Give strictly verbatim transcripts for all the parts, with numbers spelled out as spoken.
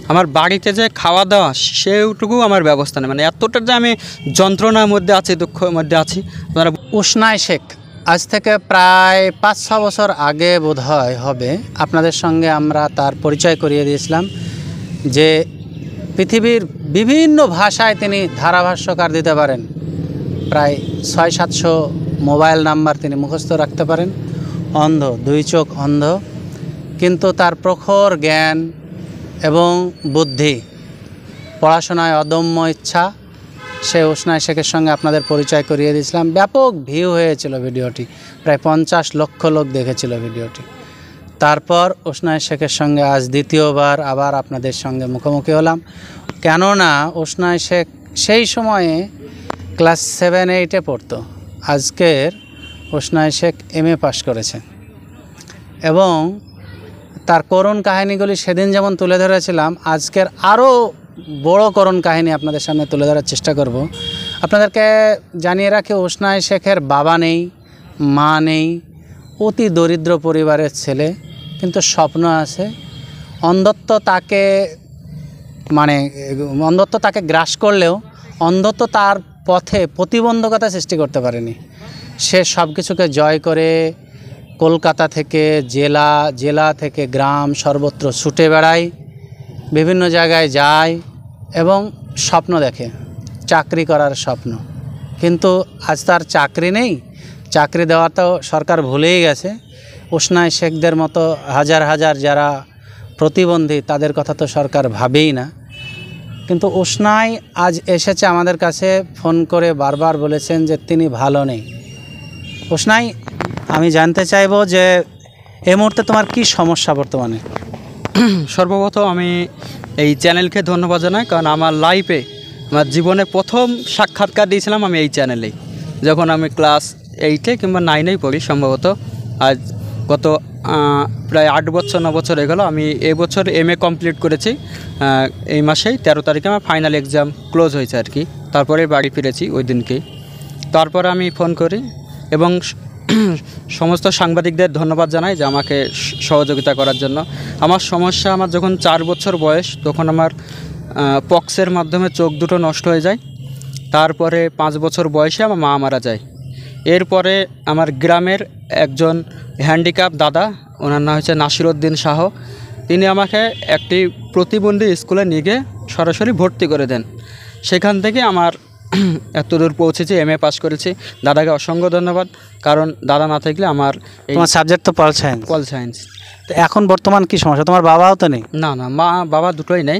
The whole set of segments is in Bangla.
আমার বাড়িতে যে খাওয়া দাওয়া সেইটুকু আমার ব্যবস্থা নেই, মানে এতটা যে আমি যন্ত্রণার মধ্যে আছি, দুঃখের মধ্যে আছি। আপনারা উসনায় শেখ আজ থেকে প্রায় পাঁচ ছ বছর আগে বোধহয় হবে আপনাদের সঙ্গে আমরা তার পরিচয় করিয়ে দিয়েছিলাম যে পৃথিবীর বিভিন্ন ভাষায় তিনি ধারাভাষ্যকার দিতে পারেন। প্রায় ছয় সাতশো মোবাইল নাম্বার তিনি মুখস্থ রাখতে পারেন। অন্ধ, দুই চোখ অন্ধ, কিন্তু তার প্রখর জ্ঞান এবং বুদ্ধি, পড়াশোনায় অদম্য ইচ্ছা, সে উসনায় শেখের সঙ্গে আপনাদের পরিচয় করিয়ে দিয়েছিলাম। ব্যাপক ভিউ হয়েছিল ভিডিওটি, প্রায় পঞ্চাশ লক্ষ লোক দেখেছিল ভিডিওটি। তারপর উসনায় শেখের সঙ্গে আজ দ্বিতীয়বার আবার আপনাদের সঙ্গে মুখোমুখি হলাম, কেননা উসনায় শেখ সেই সময়ে ক্লাস সেভেন এইটে পড়তো। আজকের উসনায় শেখ এম এ পাশ করেছে এবং তার করুণ কাহিনীগুলি সেদিন যেমন তুলে ধরেছিলাম, আজকের আরও বড় করুণ কাহিনী আপনাদের সামনে তুলে ধরার চেষ্টা করব। আপনাদেরকে জানিয়ে রাখি, উসনায় শেখের বাবা নেই, মা নেই, অতি দরিদ্র পরিবারের ছেলে, কিন্তু স্বপ্ন আছে। অন্ধত্ব তাকে মানে অন্ধত্ব তাকে গ্রাস করলেও অন্ধত্ব তার পথে প্রতিবন্ধকতা সৃষ্টি করতে পারেনি। সে সব কিছুকে জয় করে কলকাতা থেকে জেলা, জেলা থেকে গ্রাম, সর্বত্র ছুটে বেড়ায়, বিভিন্ন জায়গায় যায় এবং স্বপ্ন দেখে, চাকরি করার স্বপ্ন। কিন্তু আজ তার চাকরি নেই, চাকরি দেওয়া তো সরকার ভুলেই গেছে। উসনায় শেখদের মতো হাজার হাজার যারা প্রতিবন্ধী, তাদের কথা তো সরকার ভাবেই না। কিন্তু উসনায় আজ এসেছে আমাদের কাছে, ফোন করে বারবার বলেছেন যে তিনি ভালো নেই। উসনায়, আমি জানতে চাইব যে এই মুহূর্তে তোমার কি সমস্যা বর্তমানে? সর্বপ্রথম আমি এই চ্যানেলকে ধন্যবাদ জানাই, কারণ আমার লাইফে আমার জীবনে প্রথম সাক্ষাৎকার দিয়েছিলাম আমি এই চ্যানেলেই, যখন আমি ক্লাস এইটে কিংবা নাইনেই পড়ি সম্ভবত। আজ গত প্রায় আট বছর ন বছর হয়ে গেল। আমি এবছর এম এ কমপ্লিট করেছি, এই মাসেই তেরো তারিখে আমার ফাইনাল এক্সাম ক্লোজ হয়েছে আর কি। তারপরে বাড়ি ফিরেছি ওই দিনকেই। তারপর আমি ফোন করি এবং সমস্ত সাংবাদিকদের ধন্যবাদ জানাই যে আমাকে সহযোগিতা করার জন্য। আমার সমস্যা, আমার যখন চার বছর বয়স তখন আমার পক্সের মাধ্যমে চোখ দুটো নষ্ট হয়ে যায়। তারপরে পাঁচ বছর বয়সে আমার মা মারা যায়। এরপরে আমার গ্রামের একজন হ্যান্ডিক্যাপ দাদা, ওনার নাম হচ্ছে নাসিরউদ্দিন শাহ, তিনি আমাকে একটি প্রতিবন্ধী স্কুলে নিয়ে গিয়ে সরাসরি ভর্তি করে দেন। সেখান থেকে আমার এত দূর পৌঁছেছি, এম এ পাস করেছি। দাদাকে অসংখ্য ধন্যবাদ, কারণ দাদা না থাকলে আমার তোমার সাবজেক্ট তো পল সায়েন্স। Pol science. তো এখন বর্তমান কি সমস্যা? তোমার বাবাও তো নেই? না না, মা বাবা দুটোই নেই।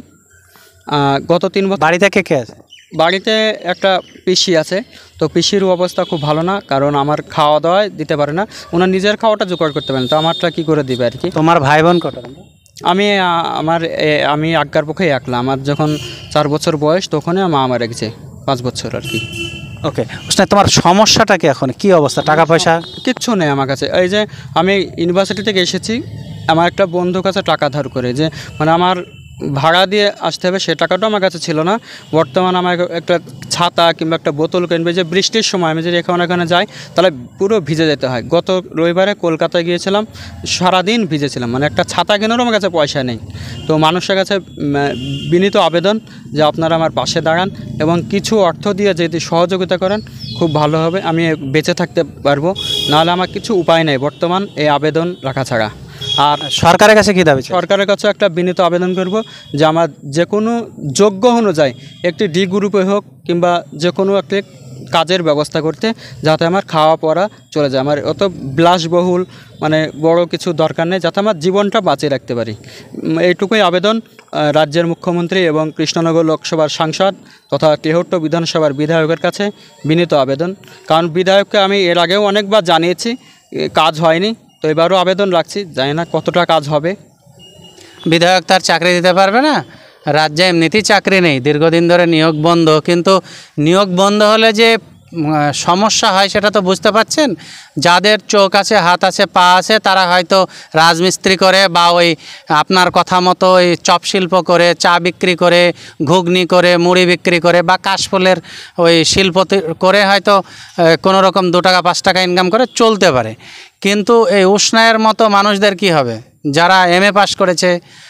গত তিন বছর। বাড়িতে কে কে আছে? বাড়িতে একটা পিসি আছে, তো পিসির অবস্থা খুব ভালো না, কারণ আমার খাওয়া দাওয়ায় দিতে পারে না, ওনার নিজের খাওয়াটা জোগাড় করতে পারেন, তো আমারটা কী করে দিবে আর কি। তোমার ভাই বোন কটা? আমি আমার আমি আজ্ঞার পক্ষে একলা। আমার যখন চার বছর বয়স তখনই আমার মা মারা গেছে, পাঁচ বছর আর কি। ওকে, তোমার সমস্যাটা কি এখন, কি অবস্থা? টাকা পয়সা কিচ্ছু নেই আমার কাছে। এই যে আমি ইউনিভার্সিটি থেকে এসেছি, আমার একটা বন্ধুর কাছে টাকা ধার করে, যে মানে আমার ভাড়া দিয়ে আসতে হবে, সে টাকাটাও আমার কাছে ছিল না। বর্তমানে আমার একটা ছাতা কিংবা একটা বোতল কিনবে, যে বৃষ্টির সময় আমি যদি এখানে এখানে যাই তাহলে পুরো ভিজে যেতে হয়। গত রবিবারে কলকাতায় গিয়েছিলাম, সারাদিন ভিজেছিলাম, মানে একটা ছাতা কেনারও আমার কাছে পয়সা নেই। তো মানুষের কাছে বিনীত আবেদন যে আপনারা আমার পাশে দাঁড়ান এবং কিছু অর্থ দিয়ে যদি সহযোগিতা করেন খুব ভালো হবে, আমি বেঁচে থাকতে পারবো। নাহলে আমার কিছু উপায় নেই বর্তমান এই আবেদন রাখা ছাড়া। আর সরকারের কাছে কী দাবি? সরকারের কাছে একটা বিনীত আবেদন করব যে আমার যে কোনো যোগ্য অনুযায়ী একটি ডি গ্রুপে হোক কিংবা যে কোনো একটি কাজের ব্যবস্থা করতে, যাতে আমার খাওয়া পড়া চলে যায়। আমার অত বিলাসবহুল মানে বড় কিছু দরকার নেই, যাতে আমার জীবনটা বাঁচিয়ে রাখতে পারি। এইটুকুই আবেদন রাজ্যের মুখ্যমন্ত্রী এবং কৃষ্ণনগর লোকসভার সাংসদ তথা তেহট্ট বিধানসভার বিধায়কের কাছে বিনীত আবেদন। কারণ বিধায়ককে আমি এর আগেও অনেকবার জানিয়েছি, কাজ হয়নি, তো এবারও আবেদন রাখছি, জানি না কতটা কাজ হবে। বিধায়ক তার চাকরি দিতে পারবে না, রাজ্যে এমনিতেই চাকরি নেই, দীর্ঘদিন ধরে নিয়োগ বন্ধ। কিন্তু নিয়োগ বন্ধ হলে যে সমস্যা হয় সেটা তো বুঝতে পারছেন। যাদের চোখ আছে, হাত আছে, পা আছে, তারা হয়তো রাজমিস্ত্রি করে বা ওই আপনার কথা মতো ওই চপ শিল্প করে, চা বিক্রি করে, ঘুগনি করে, মুড়ি বিক্রি করে বা কাশফুলের ওই শিল্প করে হয়তো কোনো রকম দু টাকা পাঁচ টাকা ইনকাম করে চলতে পারে। কিন্তু এই উসনায়ের মতো মানুষদের কি হবে, যারা এম এ পাস করেছে,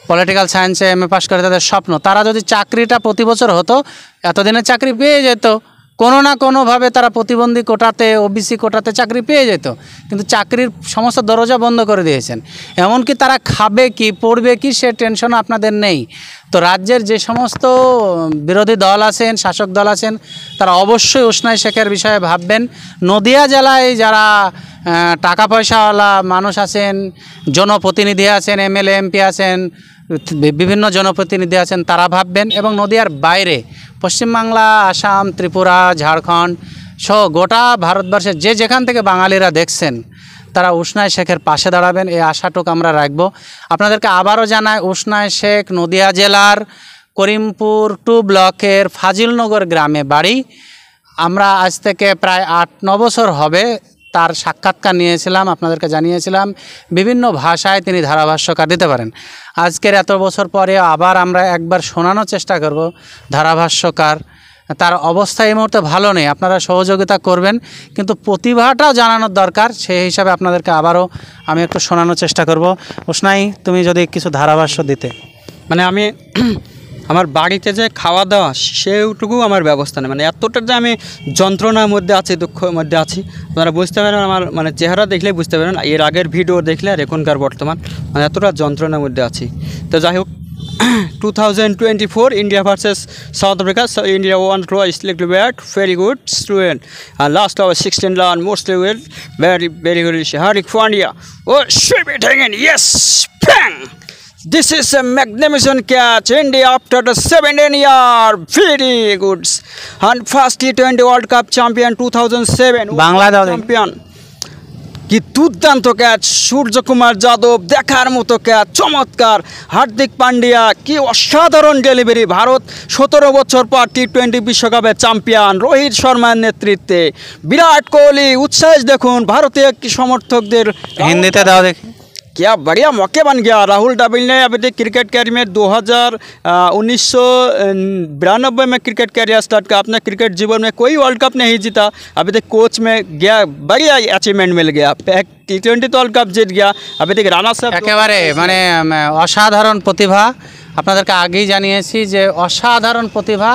পলিটিক্যাল সায়েন্সে এম এ পাস করে তাদের স্বপ্ন, তারা যদি চাকরিটা প্রতি বছর হতো এতদিনে চাকরি পেয়ে যেত, কোনো না কোনোভাবে তারা প্রতিবন্ধী কোটাতে ওবিসি কোটাতে চাকরি পেয়ে যেত, কিন্তু চাকরির সমস্ত দরজা বন্ধ করে দিয়েছেন। এমনকি তারা খাবে কি পড়বে কি সে টেনশন আপনাদের নেই। তো রাজ্যের যে সমস্ত বিরোধী দল আছেন, শাসক দল আছেন, তারা অবশ্যই উসনাই শেখের বিষয়ে ভাববেন। নদিয়া জেলায় যারা টাকা পয়সাওয়ালা মানুষ আছেন, জনপ্রতিনিধি আছেন, এমএলএ এমপি আছেন, বিভিন্ন জনপ্রতিনিধি আছেন, তারা ভাববেন। এবং নদিয়ার বাইরে পশ্চিমবাংলা, আসাম, ত্রিপুরা, ঝাড়খণ্ড সহ গোটা ভারতবর্ষের যে যেখান থেকে বাঙালিরা দেখছেন তারা উসনাই শেখের পাশে দাঁড়াবেন, এই আশাটুক আমরা রাখবো। আপনাদেরকে আবারও জানাই, উসনাই শেখ নদিয়া জেলার করিমপুর টু ব্লকের ফাজিলনগর গ্রামে বাড়ি। আমরা আজ থেকে প্রায় আট ন বছর হবে তার সাক্ষাৎকার নিয়েছিলাম, আপনাদেরকে জানিয়েছিলাম বিভিন্ন ভাষায় তিনি ধারাভাষ্যকার দিতে পারেন। আজকের এত বছর পরে আবার আমরা একবার শোনানোর চেষ্টা করব ধারাভাষ্যকার। তার অবস্থা এই মুহূর্তে ভালো নেই, আপনারা সহযোগিতা করবেন, কিন্তু প্রতিভাটাও জানানোর দরকার, সেই হিসাবে আপনাদেরকে আবারও আমি একটু শোনানোর চেষ্টা করব। উসনাই, তুমি যদি কিছু ধারাভাষ্য দিতে। মানে আমি আমার বাড়িতে যে খাওয়া দাওয়া সেইটুকু আমার ব্যবস্থা নেই, মানে এতটা যে আমি যন্ত্রণার মধ্যে আছি, দুঃখের মধ্যে আছি, আপনারা বুঝতে পারেন। আমার মানে চেহারা দেখলে বুঝতে পারেন, এর আগের ভিডিও দেখলে আর এখনকার বর্তমান মানে এতটা যন্ত্রণার মধ্যে আছি। তো যাই হোক, two thousand twenty four India versus South Africa, India one throw slickly bat, very good student, and last over sixteen run mostly well, very very good. Hardik Pandya, oh should be taken, yes, bang. This is a magnificent catch. India after the seventeen yard, very good. And first T twenty World Cup champion two thousand seven Bangladesh champion. কি দুর্দান্ত ক্যাচ, সূর্যকুমার যাদব দেখার মতো ক্যাচ, চমৎকার। হার্দিক পান্ডিয়া কি অসাধারণ ডেলিভারি। ভারত সতেরো বছর পর টি টোয়েন্টি বিশ্বকাপের চ্যাম্পিয়ন রোহিত শর্মার নেতৃত্বে। বিরাট কোহলি উচ্ছ্বাস দেখুন ভারতীয় সমর্থকদের। হিন্দিতে দাও দেখি। क्या बढ़िया मौके बन गया। राहुल द्रविड़ ने अभी तक क्रिकेट कैरियर में दो हज़ार उन्नीस सौ बिरानबे में क्रिकेट कैरियर स्टार्ट किया। अपने क्रिकेट जीवन में कोई वर्ल्ड कप नहीं जीता, अभी तक कोच में गया, बढ़िया अचीवमेंट मिल गया। टी ट्वेंटी तो वर्ल्ड कप जीत गया, अभी तक রানা সাহেব একেবারে মানে অসাধারণ প্রতিভা। আপনাদেরকে আগেই জানিয়েছি যে অসাধারণ প্রতিভা,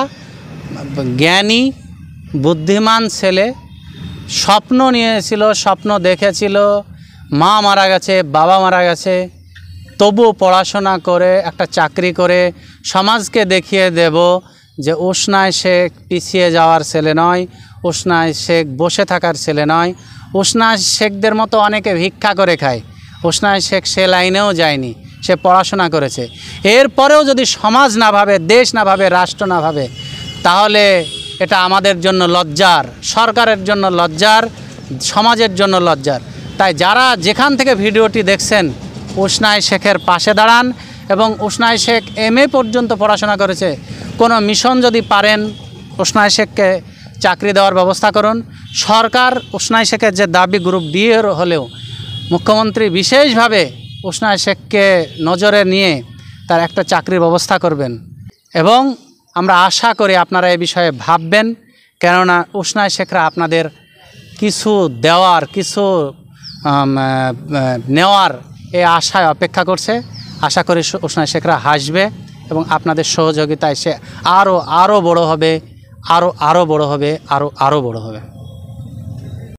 জ্ঞানী বুদ্ধিমান ছেলে, স্বপ্ন নিয়েছিল, স্বপ্ন দেখেছিল। মা মারা গেছে, বাবা মারা গেছে, তবুও পড়াশোনা করে একটা চাকরি করে সমাজকে দেখিয়ে দেব যে উসনাই শেখ পিছিয়ে যাওয়ার ছেলে নয়, উসনাই শেখ বসে থাকার ছেলে নয়। উসনাই শেখদের মতো অনেকে ভিক্ষা করে খায়, উসনাই শেখ সে লাইনেও যায়নি, সে পড়াশোনা করেছে। এরপরেও যদি সমাজ না ভাবে, দেশ না ভাবে, রাষ্ট্র না ভাবে, তাহলে এটা আমাদের জন্য লজ্জার, সরকারের জন্য লজ্জার, সমাজের জন্য লজ্জার। তাই যারা যেখান থেকে ভিডিওটি দেখছেন উসনাই শেখের পাশে দাঁড়ান এবং উসনাই শেখ এম এ পর্যন্ত পড়াশোনা করেছে, কোনো মিশন যদি পারেন উসনাই শেখকে চাকরি দেওয়ার ব্যবস্থা করুন। সরকার উসনাই শেখের যে দাবি গ্রুপ ডি এর হলেও মুখ্যমন্ত্রী বিশেষভাবে উসনাই শেখকে নজরে নিয়ে তার একটা চাকরির ব্যবস্থা করবেন এবং আমরা আশা করি আপনারা এই বিষয়ে ভাববেন, কেননা উসনাই শেখরা আপনাদের কিছু দেওয়ার, কিছু নেওয়ার এই আশায় অপেক্ষা করছে। আশা করি উসনাই শেখরা হাসবে এবং আপনাদের সহযোগিতায় সে আরও আরও বড় হবে, আরও আরও বড় হবে, আরও আরও বড় হবে।